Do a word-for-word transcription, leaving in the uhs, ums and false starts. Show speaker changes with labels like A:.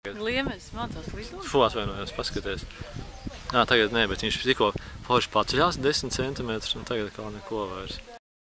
A: Liemenis mācās lidot?
B: Fu, atvainojos, paskaties. Ā, tagad nē, bet viņš tikko forši paceļās desmit centimetrus un tagad kā neko vairs.